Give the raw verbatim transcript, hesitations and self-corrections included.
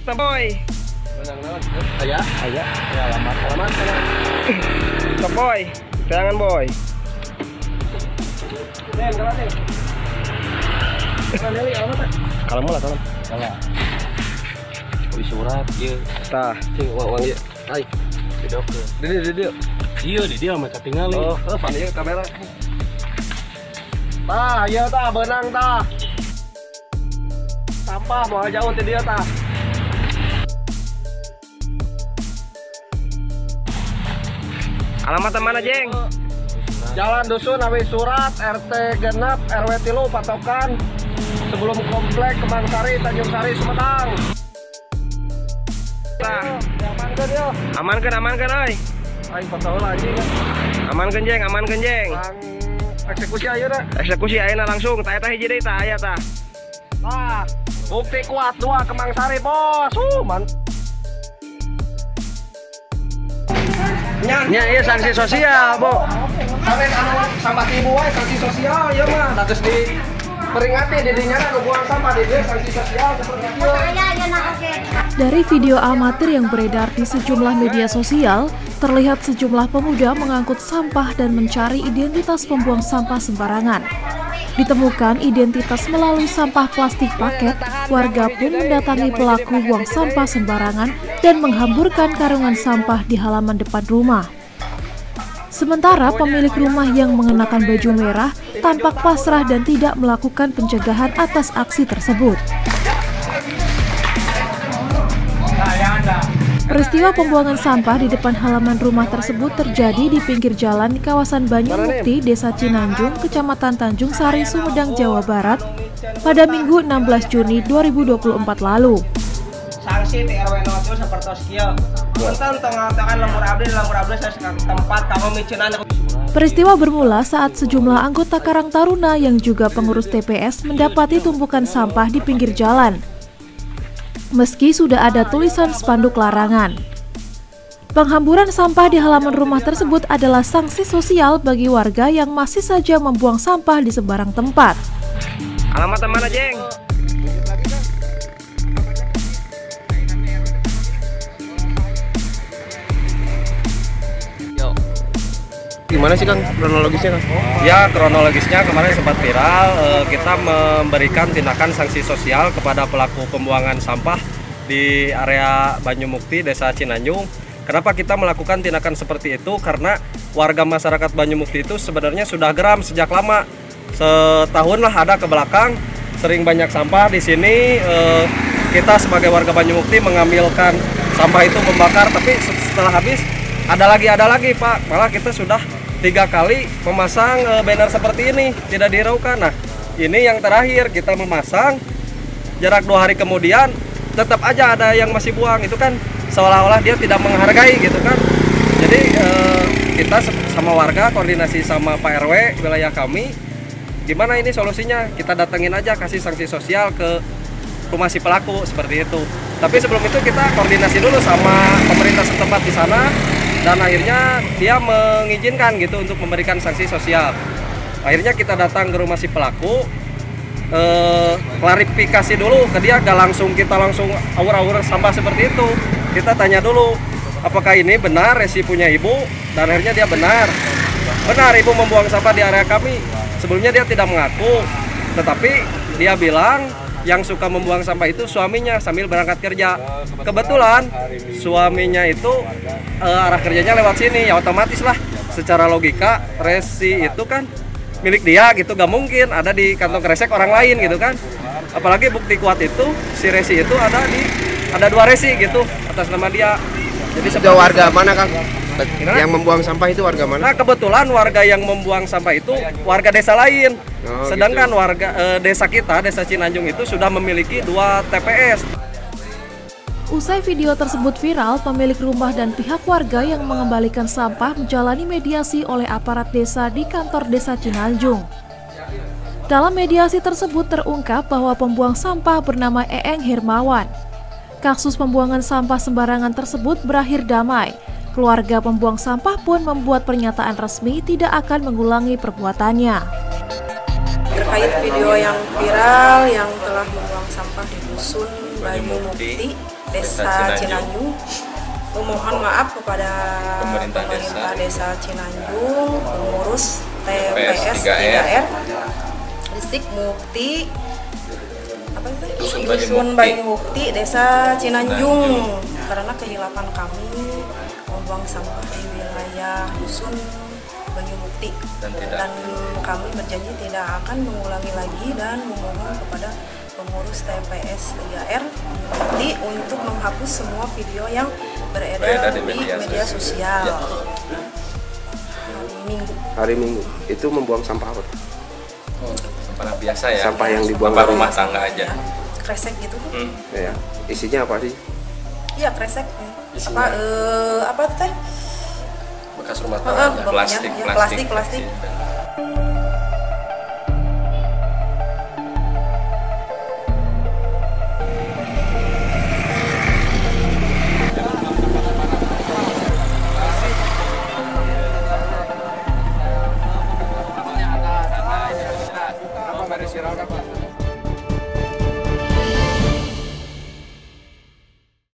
ta boy. Ayah, ayah, ya alamat, alamat, Stop boy, jangan boy. Nen, kalah nih. Mana nih alamat? Kalau mulai kalau. Kalah. Di surat, iya. Tah, Cing, uang uang iya. Ay, video ke. Dia dia dia. Iya, dia dia macam tinggal. Oh, oh, pandai kamera. Tah, iya tah, benang tah. Sampah mau jauh ti dia tah. alamat mana jeng? Jalan Dusun Awi Surat, R T genep, R W tilu Patokan, sebelum komplek Kemangsari, Tanjung Sari, Sumedang. Tah, Amankan yo. amankan amankan oi. Aing foto lagi kan. Amankan jeng, amankan jeng. Lang eksekusi aja dah. Eksekusi ayeuna langsung, tah eta hiji deui tah aya tah. Nah, bukti kuat dua Kemangsari bos. Uh, man. Nya, iya sanksi sosial, Bo. Kalian anu sampah ibu wae sanksi sosial ya mah. Da geus di peringati di dinya anu buang sampah di dieu sanksi sosial seperti itu. Dari video amatir yang beredar di sejumlah media sosial, terlihat sejumlah pemuda mengangkut sampah dan mencari identitas pembuang sampah sembarangan. Ditemukan identitas melalui sampah plastik paket, warga pun mendatangi pelaku buang sampah sembarangan dan menghamburkan karungan sampah di halaman depan rumah. Sementara pemilik rumah yang mengenakan baju merah tampak pasrah dan tidak melakukan pencegahan atas aksi tersebut. Peristiwa pembuangan sampah di depan halaman rumah tersebut terjadi di pinggir jalan di kawasan Banyumukti, Desa Cinanjung, Kecamatan Tanjung Sari, Sumedang, Jawa Barat pada Minggu enam belas Juni dua ribu dua puluh empat lalu. Sanksi T R W nol tujuh seperti kieu. Punten tong ngatakan lembur abdi lembur abdi saya tempat kamu miceunana. Peristiwa bermula saat sejumlah anggota Karang Taruna yang juga pengurus T P S mendapati tumpukan sampah di pinggir jalan. Meski sudah ada tulisan spanduk larangan. Penghamburan sampah di halaman rumah tersebut adalah sanksi sosial bagi warga yang masih saja membuang sampah di sembarang tempat. Alamat mana, Jeng? Gimana sih Kang kronologisnya Kang? Ya, kronologisnya kemarin sempat viral, eh, kita memberikan tindakan sanksi sosial kepada pelaku pembuangan sampah di area Banyumukti, Desa Cinanjung. Kenapa kita melakukan tindakan seperti itu? Karena warga masyarakat Banyumukti itu sebenarnya sudah geram sejak lama. Setahun lah ada ke belakang, sering banyak sampah di sini. Eh, kita sebagai warga Banyumukti mengambilkan sampah itu membakar, tapi setelah habis ada lagi, ada lagi Pak. Malah kita sudah tiga kali memasang e, banner seperti ini, tidak dihiraukan. Nah, ini yang terakhir kita memasang, jarak dua hari kemudian tetap aja ada yang masih buang. Itu kan seolah-olah dia tidak menghargai gitu kan. Jadi e, kita sama warga koordinasi sama Pak R W wilayah kami, gimana ini solusinya? Kita datengin aja, kasih sanksi sosial ke rumah si pelaku seperti itu. Tapi sebelum itu kita koordinasi dulu sama pemerintah setempat di sana. Dan akhirnya dia mengizinkan gitu untuk memberikan sanksi sosial. Akhirnya kita datang ke rumah si pelaku, eh, klarifikasi dulu ke dia, gak langsung kita langsung awur-awur sampah seperti itu. Kita tanya dulu, apakah ini benar resi punya ibu? Dan akhirnya dia benar. Benar ibu membuang sampah di area kami. Sebelumnya dia tidak mengaku, tetapi dia bilang yang suka membuang sampah itu suaminya sambil berangkat kerja. Kebetulan suaminya itu e, arah kerjanya lewat sini, ya otomatis lah secara logika resi itu kan milik dia gitu, gak mungkin ada di kantong kresek orang lain gitu kan. Apalagi bukti kuat itu si resi itu ada di ada dua resi gitu atas nama dia. Jadi sebuah warga mana Kang? Yang membuang sampah itu warga mana? Nah kebetulan warga yang membuang sampah itu warga desa lain. Oh, Sedangkan gitu. warga e, desa kita, Desa Cinanjung itu sudah memiliki dua T P S. Usai video tersebut viral, pemilik rumah dan pihak warga yang mengembalikan sampah menjalani mediasi oleh aparat desa di kantor Desa Cinanjung. Dalam mediasi tersebut terungkap bahwa pembuang sampah bernama Eeng Hermawan. Kasus pembuangan sampah sembarangan tersebut berakhir damai. Keluarga pembuang sampah pun membuat pernyataan resmi tidak akan mengulangi perbuatannya. Terkait video yang viral yang telah membuang sampah di Dusun Banyumukti, Desa Cinanjung. Memohon maaf kepada pemerintah, pemerintah desa. desa Cinanjung, pengurus T P S tiga R, Distrik Mukti, apa itu? Dusun Banyumukti, Desa Cinanjung, karena kehilapan kami membuang sampah di wilayah Dusun Banyumukti, dan, dan kami berjanji tidak akan mengulangi lagi dan memohon kepada pengurus T P S tiga R Banyumukti untuk menghapus semua video yang beredar, beredar di media, di media sosial. Ya. Hari Minggu. Hari Minggu. Itu membuang sampah apa? Oh, sampah biasa ya. Sampah yang dibuang sampah rumah tangga aja. Ya, kresek gitu. Hmm. Ya. Isinya apa sih? Iya, kresek. Isinya. Apa eh apa teh? Bekas rumah tangga. Uh, plastik, ya, plastik, plastik, plastik. Apa